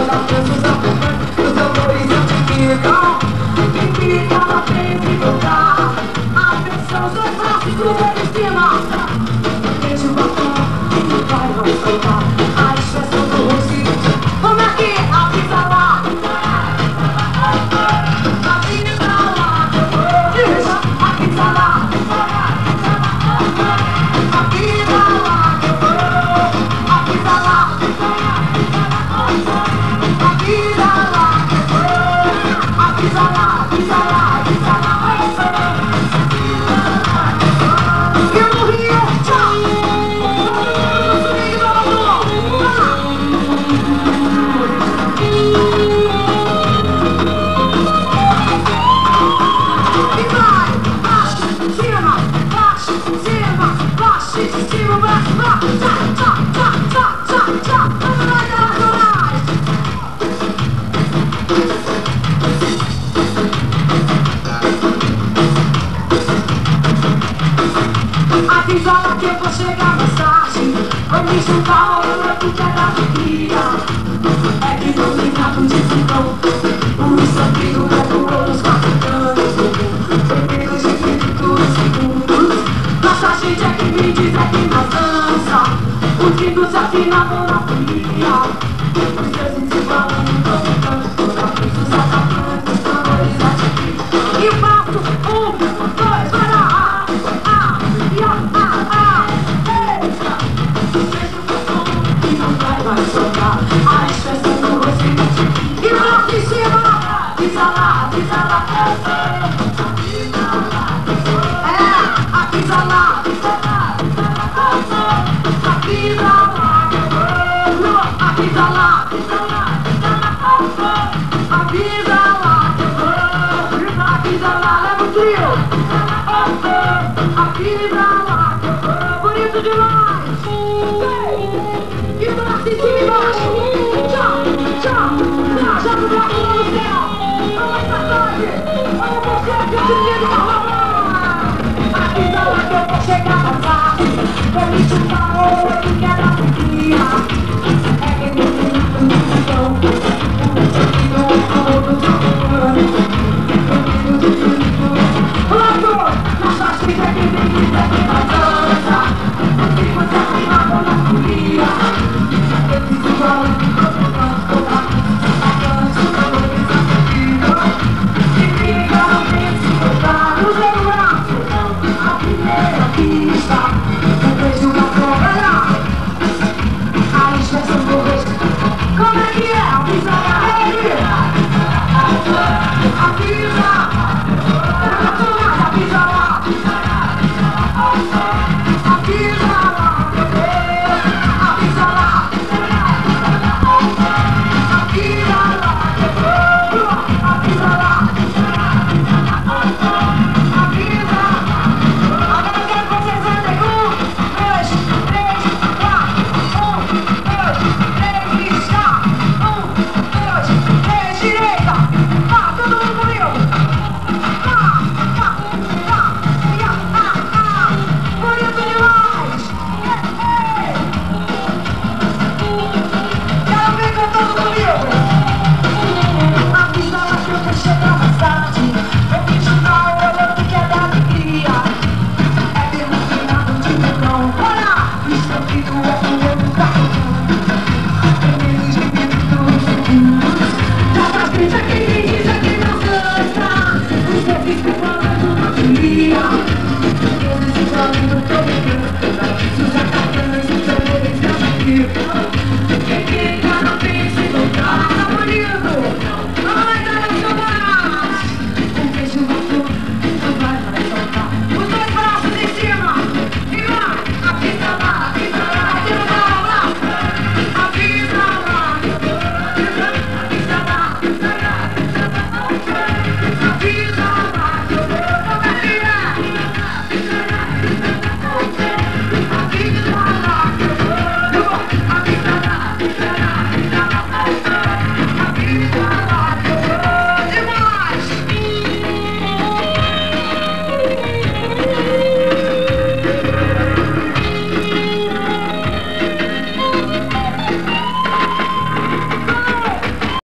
Avisa lá que eu vou chegar mais tarde. Vamos juntar o outro que é da alegria. É que não tem nada de fogão. O sangue é do ouro, os 4 anos. Menos de 22 segundos. Nossa gente é que me diz é que nós dança. Os gringos se afinavam na folia. Os deuses se falando, tocando. Toda a cruz dos atacantes, tambores ativos. E o passo, 1, 2, vai lá. Vai soltar a expressão do rosto. E lá em cima, avisa lá, avisa lá. Avisa lá, avisa lá. Avisa lá, avisa lá. Avisa lá, leva o trio. Avisa lá, bonito demais. E o braço em cima e embaixo. Tchau, tchau, tchau. Joga o braço lá no céu. Vamos essa tarde. Vamos mostrar que eu te digo na rua. Avisa lá que eu vou chegar mais tarde. Vou me chutar o outro que é da alegria. É que não tem nada no chão. O sangue todo jogando. Bloco, nossa gente é que vem dizer que nós dança. Se você afirmar na folia. Como é que é? Avisa lá.